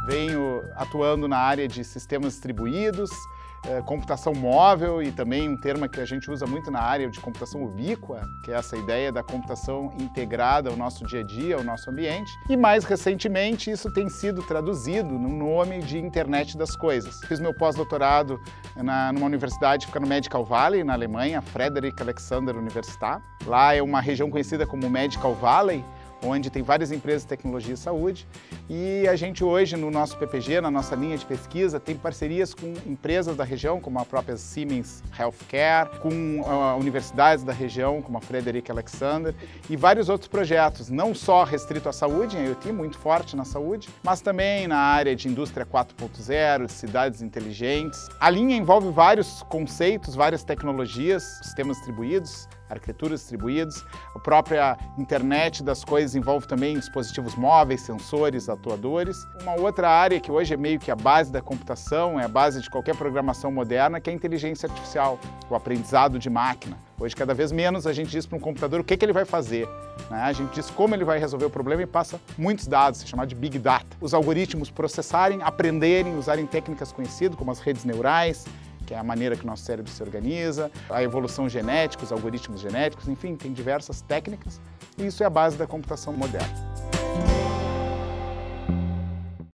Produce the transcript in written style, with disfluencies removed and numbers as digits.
venho atuando na área de sistemas distribuídos, computação móvel e também um termo que a gente usa muito na área de computação ubíqua, que é essa ideia da computação integrada ao nosso dia a dia, ao nosso ambiente. E mais recentemente isso tem sido traduzido no nome de Internet das Coisas. Fiz meu pós-doutorado numa universidade que fica no Medical Valley, na Alemanha, Friedrich Alexander Universität. Lá é uma região conhecida como Medical Valley, onde tem várias empresas de tecnologia e saúde, e a gente hoje no nosso PPG, na nossa linha de pesquisa, tem parcerias com empresas da região, como a própria Siemens Healthcare, com universidades da região, como a Friedrich Alexander, e vários outros projetos, não só restrito à saúde, a IoT muito forte na saúde, mas também na área de indústria 4.0, de cidades inteligentes. A linha envolve vários conceitos, várias tecnologias, sistemas distribuídos, arquiteturas distribuídas, a própria internet das coisas envolve também dispositivos móveis, sensores, atuadores. Uma outra área que hoje é meio que a base da computação, é a base de qualquer programação moderna, que é a inteligência artificial, o aprendizado de máquina. Hoje, cada vez menos, a gente diz para um computador o que ele vai fazer, né? A gente diz como ele vai resolver o problema e passa muitos dados, chamado de Big Data. Os algoritmos processarem, aprenderem, usarem técnicas conhecidas, como as redes neurais, que é a maneira que o nosso cérebro se organiza, a evolução genética, os algoritmos genéticos, enfim, tem diversas técnicas, e isso é a base da computação moderna.